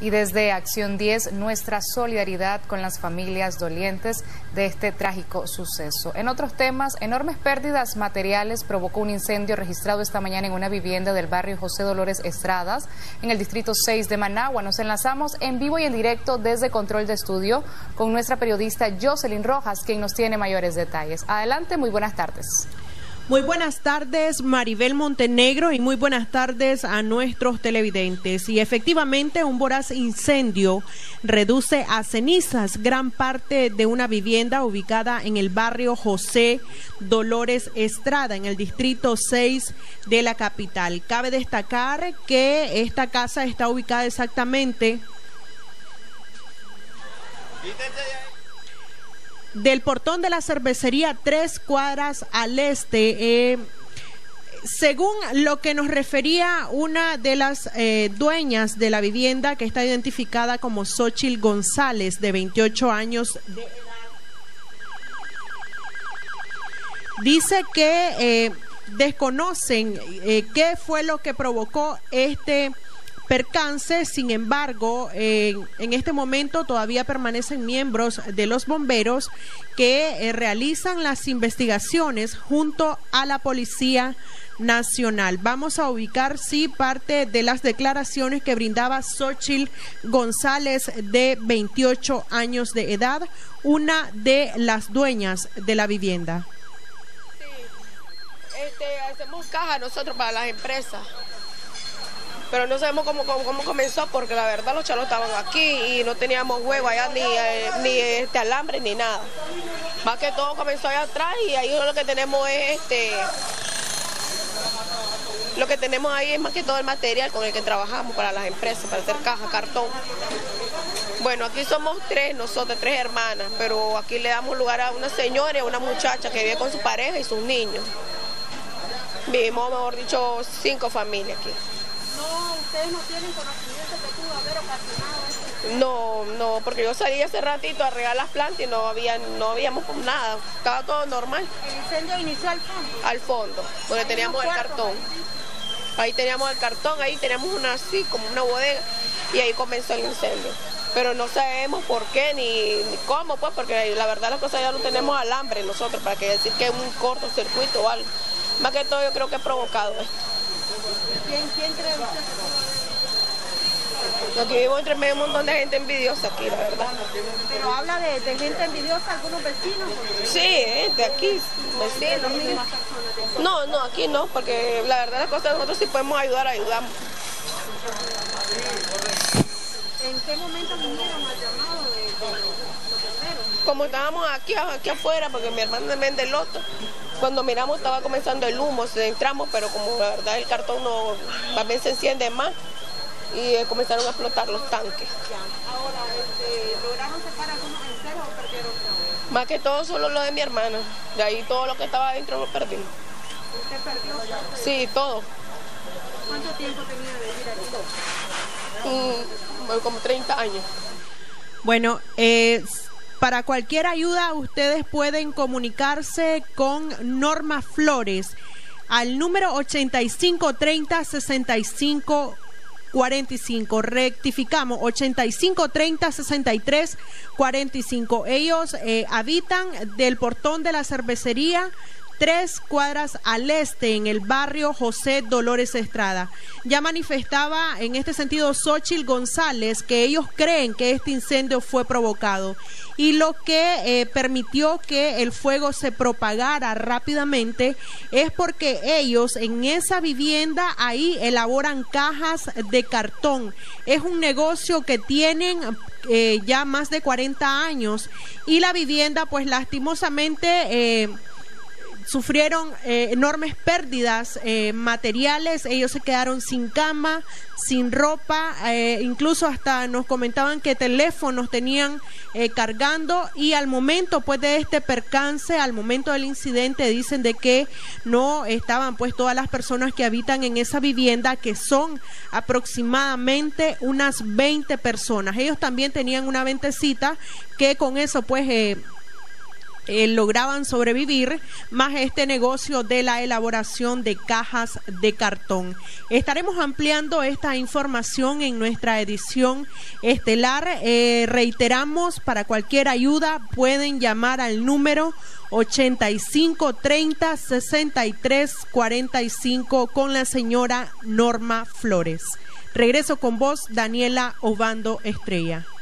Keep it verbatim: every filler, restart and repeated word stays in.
Y desde Acción diez, nuestra solidaridad con las familias dolientes de este trágico suceso. En otros temas, enormes pérdidas materiales provocó un incendio registrado esta mañana en una vivienda del barrio José Dolores Estradas, en el distrito seis de Managua. Nos enlazamos en vivo y en directo desde Control de Estudio con nuestra periodista Jocelyn Rojas, quien nos tiene mayores detalles. Adelante, muy buenas tardes. Muy buenas tardes, Maribel Montenegro, y muy buenas tardes a nuestros televidentes. Y efectivamente, un voraz incendio reduce a cenizas gran parte de una vivienda ubicada en el barrio José Dolores Estrada, en el distrito seis de la capital. Cabe destacar que esta casa está ubicada exactamente del portón de la cervecería, tres cuadras al este. Eh, según lo que nos refería una de las eh, dueñas de la vivienda, que está identificada como Xochitl González, de veintiocho años de edad, dice que eh, desconocen eh, qué fue lo que provocó este percance. Sin embargo, eh, en este momento todavía permanecen miembros de los bomberos que eh, realizan las investigaciones junto a la Policía Nacional. Vamos a ubicar, sí, parte de las declaraciones que brindaba Xochitl González, de veintiocho años de edad, una de las dueñas de la vivienda. Sí, este, hacemos caja nosotros para las empresas, pero no sabemos cómo, cómo, cómo comenzó, porque la verdad los chalos estaban aquí y no teníamos huevo allá, ni, eh, ni este alambre, ni nada. Más que todo comenzó allá atrás, y ahí lo que tenemos es este... Lo que tenemos ahí es más que todo el material con el que trabajamos para las empresas, para hacer caja, cartón. Bueno, aquí somos tres, nosotros, tres hermanas, pero aquí le damos lugar a una señora y a una muchacha que vive con su pareja y sus niños. Vivimos, mejor dicho, cinco familias aquí. No, ¿ustedes no tienen conocimiento que pudo haber ocasionado esto? No, no, porque yo salí hace ratito a regar las plantas y no había, no habíamos nada, estaba todo normal. ¿El incendio inició al fondo? Al fondo, donde teníamos el cartón. Ahí teníamos el cartón, ahí teníamos una así, como una bodega, y ahí comenzó el incendio. Pero no sabemos por qué ni, ni cómo, pues, porque la verdad las cosas ya no tenemos alambre nosotros, para que decir que es un cortocircuito o algo. Más que todo yo creo que he provocado esto. ¿Quién, quién cree usted? Aquí vivo entre medio un montón de gente envidiosa aquí, la verdad. Pero habla de, de gente envidiosa, algunos vecinos. Sí, gente aquí, vecinos. No, no, aquí no, porque la verdad las cosas nosotros sí podemos ayudar, ayudamos. ¿En qué momento vinieron al llamado de, de los bomberos? Como estábamos aquí, aquí afuera, porque mi hermano también del loto. Cuando miramos estaba comenzando el humo, entramos, pero como la verdad el cartón no, también se enciende más, y eh, comenzaron a explotar los tanques. Ahora, este, ¿lograron sacar algunos enteros o perdieron todo? Más que todo solo lo de mi hermana, de ahí todo lo que estaba adentro lo perdimos. ¿Usted perdió todo? Sí, todo. ¿Cuánto tiempo tenía de vivir aquí? Mm, como treinta años. Bueno, eh... para cualquier ayuda, ustedes pueden comunicarse con Norma Flores al número ochenta y cinco treinta, sesenta y cinco cuarenta y cinco. Rectificamos, ochenta y cinco treinta, sesenta y tres cuarenta y cinco. Ellos eh, habitan del portón de la cervecería, tres cuadras al este, en el barrio José Dolores Estrada. Ya manifestaba en este sentido Xochitl González que ellos creen que este incendio fue provocado, y lo que eh, permitió que el fuego se propagara rápidamente es porque ellos en esa vivienda ahí elaboran cajas de cartón. Es un negocio que tienen eh, ya más de cuarenta años, y la vivienda pues lastimosamente eh, sufrieron eh, enormes pérdidas eh, materiales. Ellos se quedaron sin cama, sin ropa, eh, incluso hasta nos comentaban que teléfonos tenían eh, cargando, y al momento pues de este percance, al momento del incidente, dicen de que no estaban pues todas las personas que habitan en esa vivienda, que son aproximadamente unas veinte personas. Ellos también tenían una ventecita que con eso pues eh, Eh, lograban sobrevivir, más este negocio de la elaboración de cajas de cartón. Estaremos ampliando esta información en nuestra edición estelar. Eh, reiteramos, para cualquier ayuda pueden llamar al número ochenta y cinco treinta sesenta y tres cuarenta y cinco con la señora Norma Flores. Regreso con vos, Daniela Obando Estrella.